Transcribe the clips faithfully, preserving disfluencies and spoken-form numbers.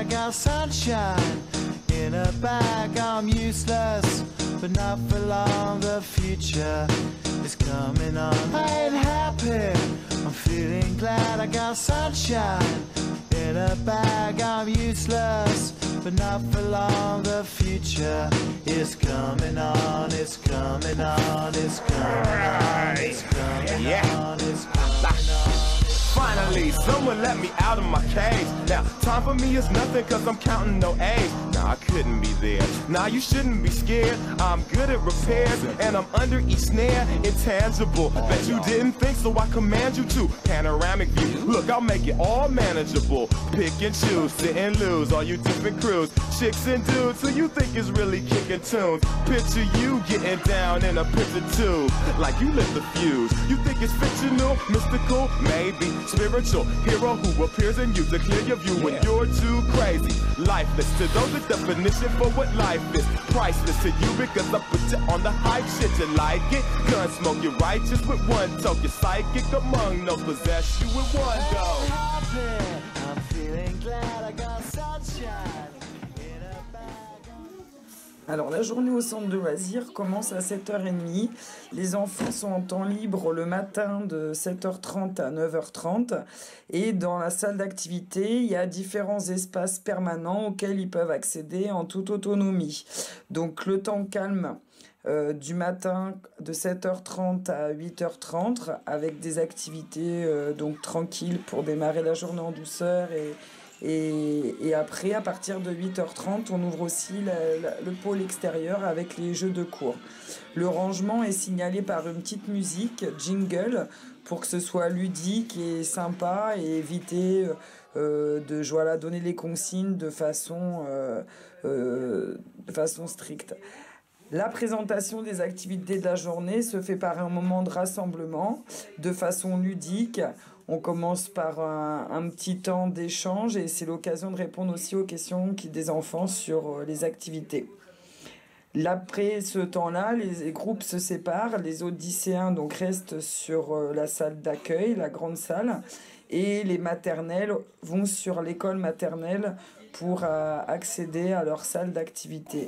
I got sunshine in a bag. I'm useless, but not for long. The future is coming on. I ain't happy, I'm feeling glad. I got sunshine in a bag. I'm useless, but not for long. The future is coming on. It's coming on. It's coming on. It's coming yeah. on. It's coming on. Finally, someone let me out of my cage. Now, time for me is nothing cause I'm counting no A's. Nah, I couldn't be there. Nah, you shouldn't be scared. I'm good at repairs and I'm under each snare. Intangible, bet you didn't think, so I command you to. Panoramic view, look, I'll make it all manageable. Pick and choose, sit and lose, all you different crews. Chicks and dudes who you think is really kicking tunes. Picture you getting down in a picture tube, like you lit the fuse. You think it's fictional, mystical, maybe. Spiritual hero who appears in you to clear your view when you're too crazy. Lifeless to those, the definition for what life is. Priceless to you because I put you on the hype shit. You like it? Gun smoke, you're righteous with one toke. You're psychic among no possess you with one go. I'm feeling glad I got sunshine in a bag. Alors la journée au centre de loisirs commence à sept heures trente. Les enfants sont en temps libre le matin de sept heures trente à neuf heures trente. Et dans la salle d'activité, il y a différents espaces permanents auxquels ils peuvent accéder en toute autonomie. Donc le temps calme euh, du matin de sept heures trente à huit heures trente avec des activités euh, donc tranquilles pour démarrer la journée en douceur et Et, et après, à partir de huit heures trente, on ouvre aussi la, la, le pôle extérieur avec les jeux de cours. Le rangement est signalé par une petite musique, jingle, pour que ce soit ludique et sympa et éviter euh, de voilà, donner les consignes de façon, euh, euh, de façon stricte. La présentation des activités de la journée se fait par un moment de rassemblement, de façon ludique. On commence par un, un petit temps d'échange et c'est l'occasion de répondre aussi aux questions qui, des enfants sur les activités. Après ce temps-là, les, les groupes se séparent. Les autres lycéens donc, restent sur la salle d'accueil, la grande salle, et les maternelles vont sur l'école maternelle pour euh, accéder à leur salle d'activité.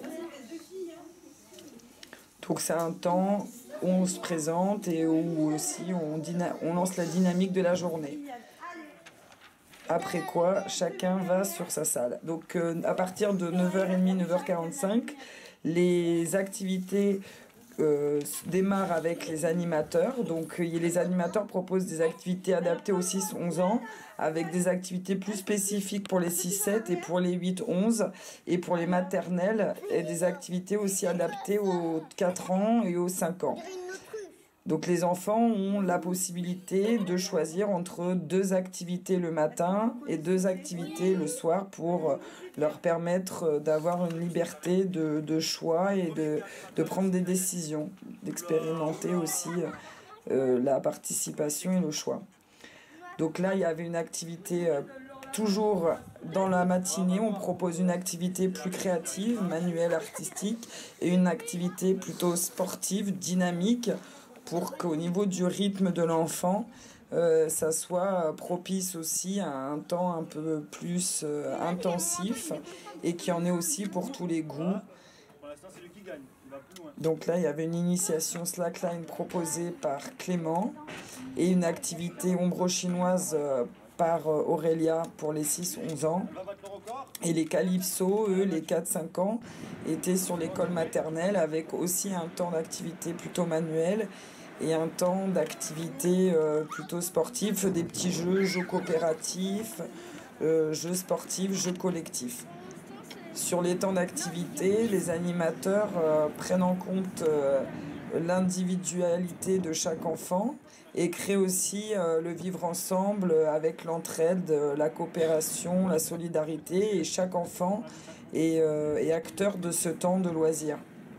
Donc c'est un temps où on se présente et où aussi on, dyna- on lance la dynamique de la journée. Après quoi, chacun va sur sa salle. Donc euh, à partir de neuf heures trente, neuf heures quarante-cinq, les activités euh, démarrent avec les animateurs. Donc euh, les animateurs proposent des activités adaptées aux six onze ans, avec des activités plus spécifiques pour les six sept et pour les huit onze, et pour les maternelles, et des activités aussi adaptées aux quatre ans et aux cinq ans. Donc les enfants ont la possibilité de choisir entre deux activités le matin et deux activités le soir pour leur permettre d'avoir une liberté de, de choix et de, de prendre des décisions, d'expérimenter aussi euh, la participation et le choix. Donc là, il y avait une activité euh, toujours dans la matinée, on propose une activité plus créative, manuelle, artistique, et une activité plutôt sportive, dynamique, pour qu'au niveau du rythme de l'enfant, euh, ça soit propice aussi à un temps un peu plus euh, intensif et qu'il y en ait aussi pour tous les goûts. Donc là, il y avait une initiation slackline proposée par Clément et une activité ombre chinoise euh, par euh, Aurélia pour les six onze ans. Et les calypso, eux, les quatre cinq ans, étaient sur l'école maternelle avec aussi un temps d'activité plutôt manuel et un temps d'activité euh, plutôt sportive, des petits jeux, jeux coopératifs, euh, jeux sportifs, jeux collectifs. Sur les temps d'activité, les animateurs euh, prennent en compte euh, l'individualité de chaque enfant et créent aussi euh, le vivre ensemble avec l'entraide, euh, la coopération, la solidarité, et chaque enfant est, euh, est acteur de ce temps de loisir.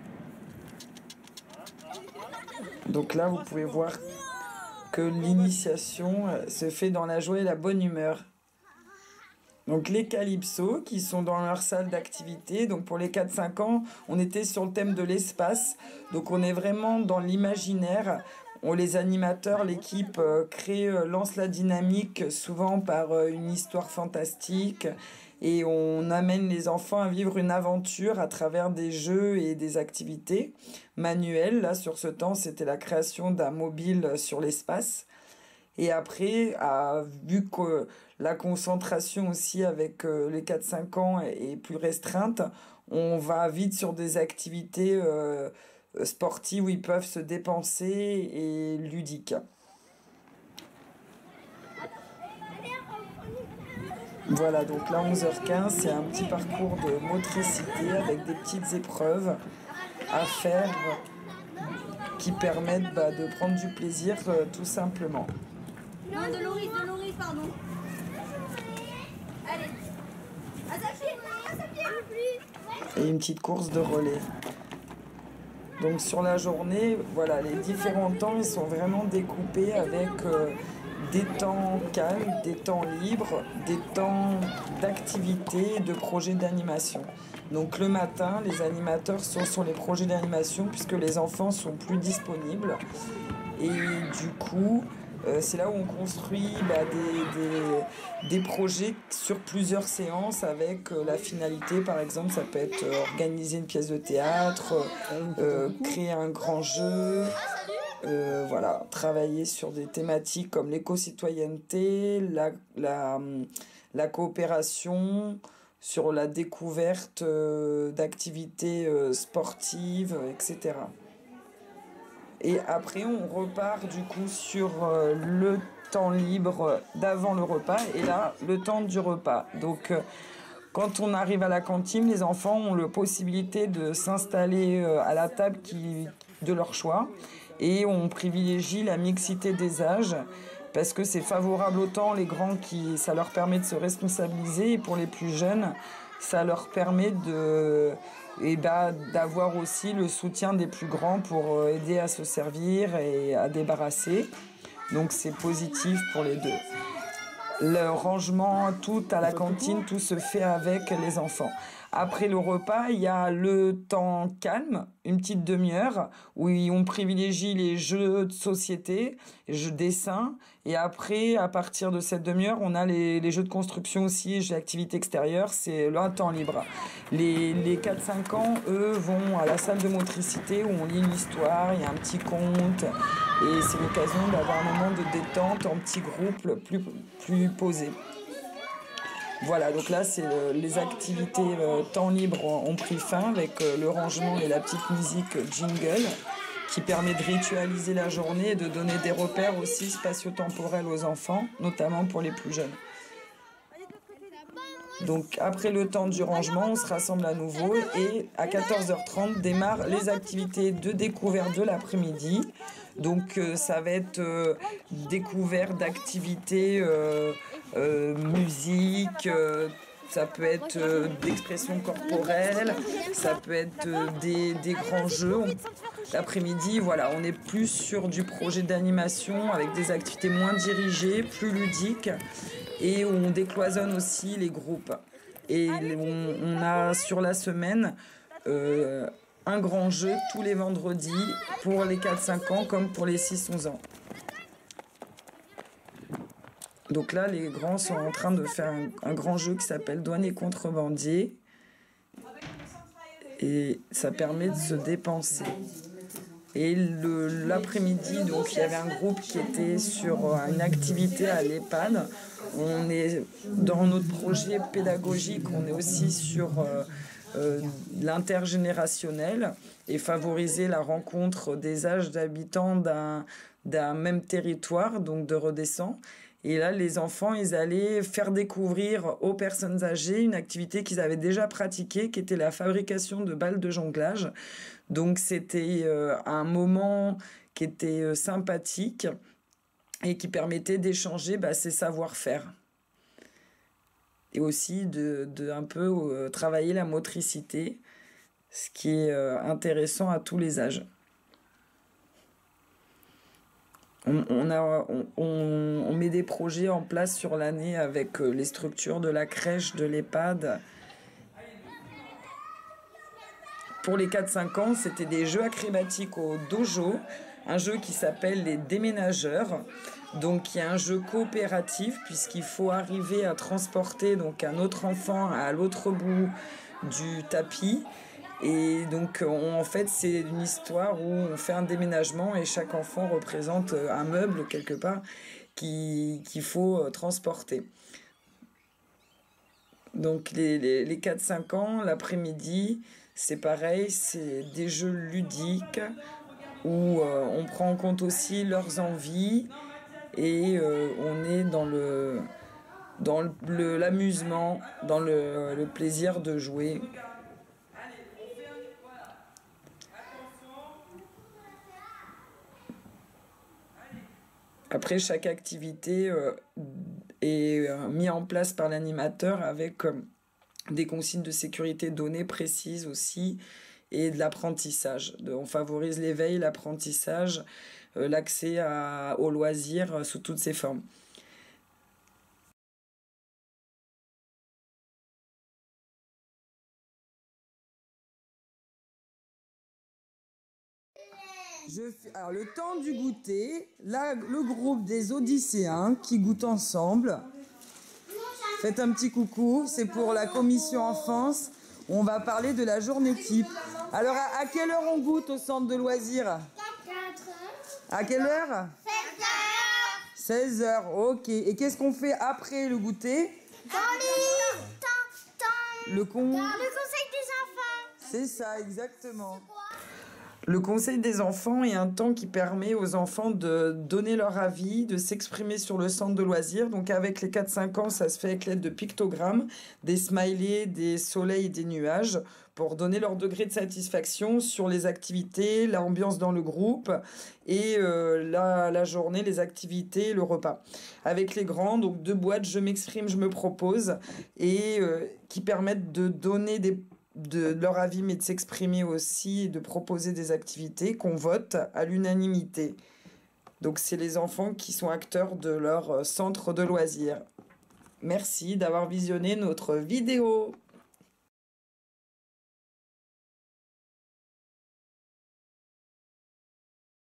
Donc là, vous pouvez voir que l'initiation se fait dans la joie et la bonne humeur. Donc les calypso qui sont dans leur salle d'activité. Donc pour les quatre cinq ans, on était sur le thème de l'espace. Donc on est vraiment dans l'imaginaire. on, les animateurs, l'équipe euh, crée, euh, lance la dynamique souvent par euh, une histoire fantastique et on amène les enfants à vivre une aventure à travers des jeux et des activités manuelles. Là, sur ce temps, c'était la création d'un mobile sur l'espace. Et après, à, vu que la concentration aussi avec euh, les quatre cinq ans est, est plus restreinte, on va vite sur des activités euh, sportives où ils peuvent se dépenser et ludiques. Voilà, donc là, onze heures quinze, c'est un petit parcours de motricité avec des petites épreuves à faire qui permettent bah, de prendre du plaisir euh, tout simplement. Non, de Loris, de Loris, pardon. Allez. À sa pied, à sa pied. Et une petite course de relais. Donc sur la journée, voilà, les différents temps, ils sont vraiment découpés avec euh, des temps calmes, des temps libres, des temps d'activité, de projets d'animation. Donc le matin, les animateurs sont sur les projets d'animation puisque les enfants sont plus disponibles. Et du coup, euh, c'est là où on construit bah, des, des, des projets sur plusieurs séances avec euh, la finalité, par exemple, ça peut être euh, organiser une pièce de théâtre, euh, créer un grand jeu, euh, voilà, travailler sur des thématiques comme l'éco-citoyenneté, la, la, la coopération, sur la découverte euh, d'activités euh, sportives, et cetera. Et après, on repart du coup sur euh, le temps libre d'avant le repas et là, le temps du repas. Donc, euh, quand on arrive à la cantine, les enfants ont la possibilité de s'installer euh, à la table qui, de leur choix et on privilégie la mixité des âges parce que c'est favorable autant les grands qui, ça leur permet de se responsabiliser et pour les plus jeunes, ça leur permet de... et bah, d'avoir aussi le soutien des plus grands pour aider à se servir et à débarrasser. Donc c'est positif pour les deux. Le rangement, tout à la cantine, tout se fait avec les enfants. Après le repas, il y a le temps calme, une petite demi-heure, où on privilégie les jeux de société, les jeux de dessin. Et après, à partir de cette demi-heure, on a les, les jeux de construction aussi, les activités extérieures, c'est le temps libre. Les, les quatre cinq ans, eux, vont à la salle de motricité où on lit une histoire, il y a un petit conte. Et c'est l'occasion d'avoir un moment de détente en petit groupe plus, plus posé. Voilà, donc là, c'est le, les activités euh, temps libre ont pris fin avec euh, le rangement et la petite musique jingle qui permet de ritualiser la journée et de donner des repères aussi spatio-temporels aux enfants, notamment pour les plus jeunes. Donc après le temps du rangement, on se rassemble à nouveau et à quatorze heures trente démarrent les activités de découverte de l'après-midi. Donc euh, ça va être euh, découverte d'activités euh, euh, musique, euh, ça peut être euh, d'expression corporelle, ça peut être euh, des, des grands jeux. L'après-midi, voilà, on est plus sur du projet d'animation avec des activités moins dirigées, plus ludiques et où on décloisonne aussi les groupes. Et on, on a sur la semaine euh, un grand jeu tous les vendredis pour les quatre cinq ans comme pour les six onze ans. Donc là, les grands sont en train de faire un, un grand jeu qui s'appelle Douanier contrebandier. Et ça permet de se dépenser. Et le, l'après-midi, donc il y avait un groupe qui était sur une activité à l'EHPAD. On est dans notre projet pédagogique, on est aussi sur euh, euh, l'intergénérationnel et favoriser la rencontre des âges d'habitants d'un, d'un même territoire, donc de Redescend. Et là, les enfants, ils allaient faire découvrir aux personnes âgées une activité qu'ils avaient déjà pratiquée, qui était la fabrication de balles de jonglage. Donc, c'était euh, un moment qui était euh, sympathique et qui permettait d'échanger bah, ses savoir-faire. Et aussi de, de un peu euh, travailler la motricité, ce qui est euh, intéressant à tous les âges. On, on, a, on, on met des projets en place sur l'année avec les structures de la crèche, de l'EHPAD. Pour les quatre cinq ans, c'était des jeux acrobatiques au dojo un jeu qui s'appelle les déménageurs. Donc il y a un jeu coopératif puisqu'il faut arriver à transporter donc un autre enfant à l'autre bout du tapis. Et donc on, en fait c'est une histoire où on fait un déménagement et chaque enfant représente un meuble quelque part qui, qu'il faut transporter. Donc les, les, les quatre cinq ans, l'après-midi, c'est pareil, c'est des jeux ludiques où euh, on prend en compte aussi leurs envies et euh, on est dans le dans le, l'amusement, dans le, le plaisir de jouer. Après, chaque activité euh, est euh, mise en place par l'animateur avec euh, des consignes de sécurité données précises aussi et de l'apprentissage. De, on favorise l'éveil, l'apprentissage, euh, l'accès à, aux loisirs euh, sous toutes ses formes. Je fais, alors, le temps du goûter, là, le groupe des Odysséens qui goûtent ensemble. Faites un petit coucou, c'est pour la commission enfance. On va parler de la journée type. Alors, à, à quelle heure on goûte au centre de loisirs? À quelle heure? seize heures, ok. Et qu'est-ce qu'on fait après le goûter? Dans les... Dans, dans... Le, con... dans le conseil des enfants. C'est ça, exactement. Le conseil des enfants est un temps qui permet aux enfants de donner leur avis, de s'exprimer sur le centre de loisirs. Donc avec les quatre cinq ans, ça se fait avec l'aide de pictogrammes, des smileys, des soleils et des nuages pour donner leur degré de satisfaction sur les activités, l'ambiance dans le groupe et euh, la, la journée, les activités, le repas. Avec les grands, donc deux boîtes, je m'exprime, je me propose et euh, qui permettent de donner des de leur avis, mais de s'exprimer aussi et de proposer des activités qu'on vote à l'unanimité. Donc c'est les enfants qui sont acteurs de leur centre de loisirs. Merci d'avoir visionné notre vidéo.